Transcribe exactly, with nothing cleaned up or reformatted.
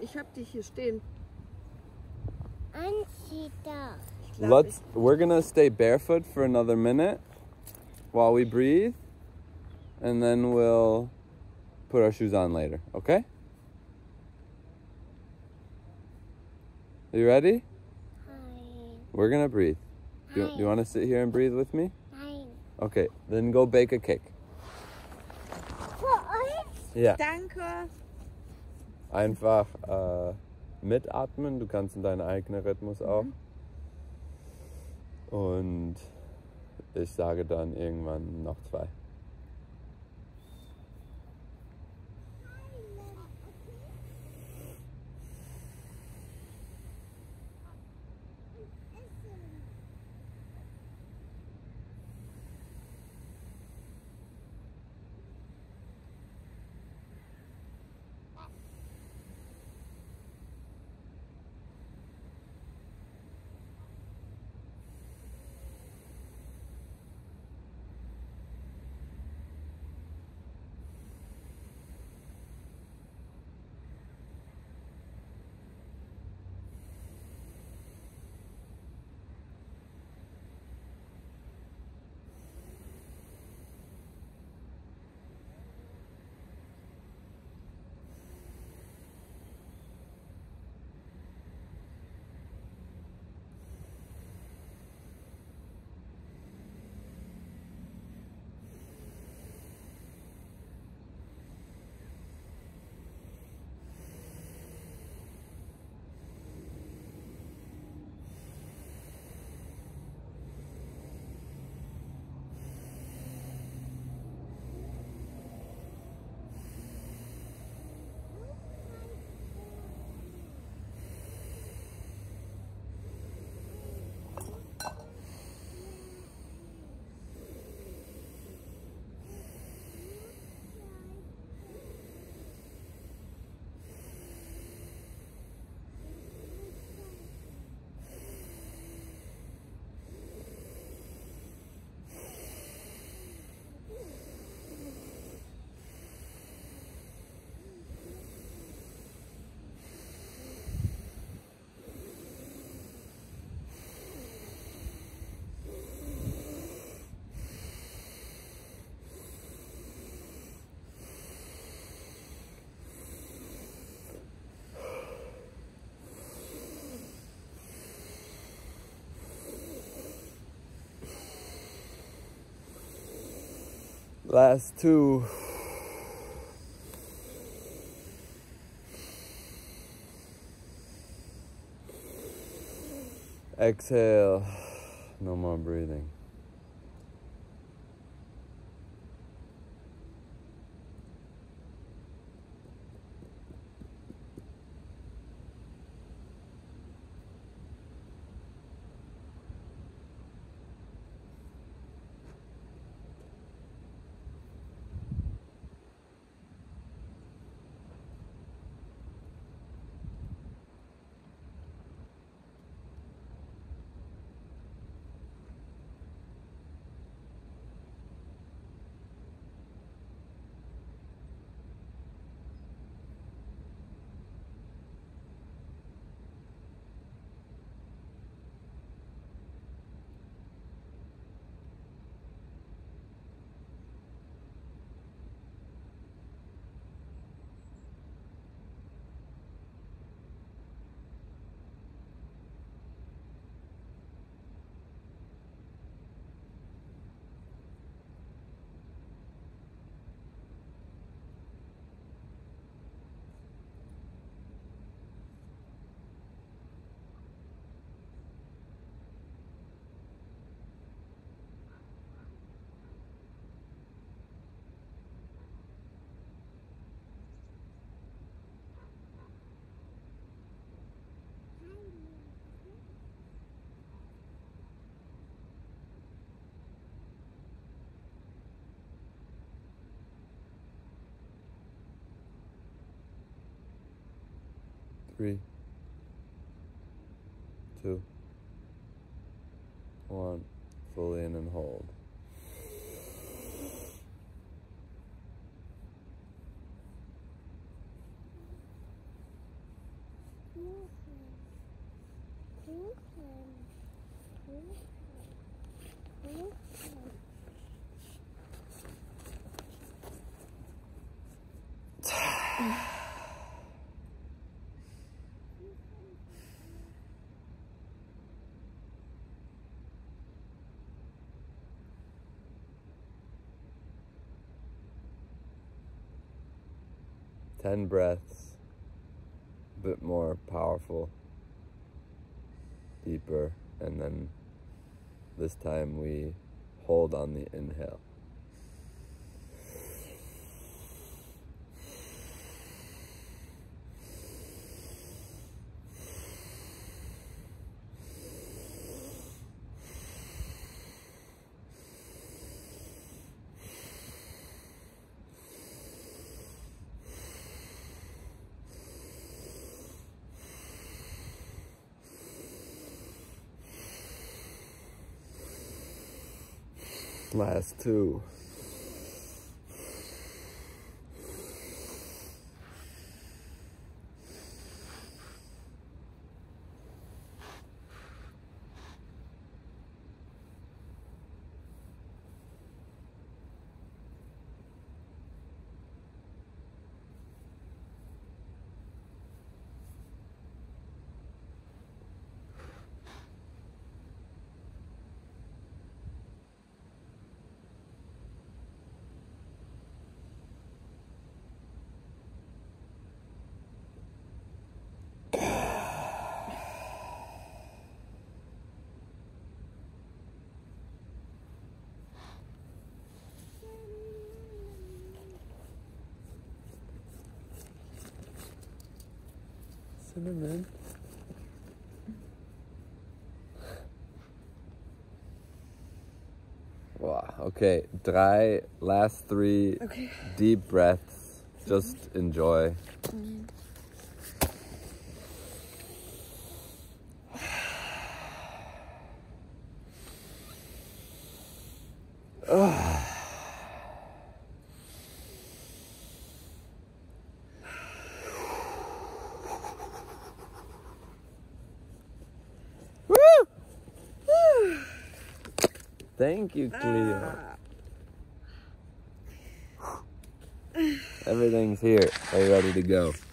Ich hab dich hier stehen. Let's, we're gonna stay barefoot for another minute while we breathe, and then we'll put our shoes on later, okay? Are you ready? Fine. We're gonna breathe. Do you, do you want to sit here and breathe with me? Fine. Okay, then go bake a cake. Für uns? Ja. Danke. Einfach äh, mitatmen, du kannst in deinen eigenen Rhythmus auch. Mhm. Und ich sage dann irgendwann noch zwei. Last two. Exhale. No more breathing. Three, two, one, fully in and hold. ten breaths, a bit more powerful, deeper, and then this time we hold on the inhale. Last two. Cinnamon. Wow. Okay, drei, last three Okay. deep breaths. Just enjoy. Mm. Thank you, Cleo. Ah. Everything's here. Are you ready to go?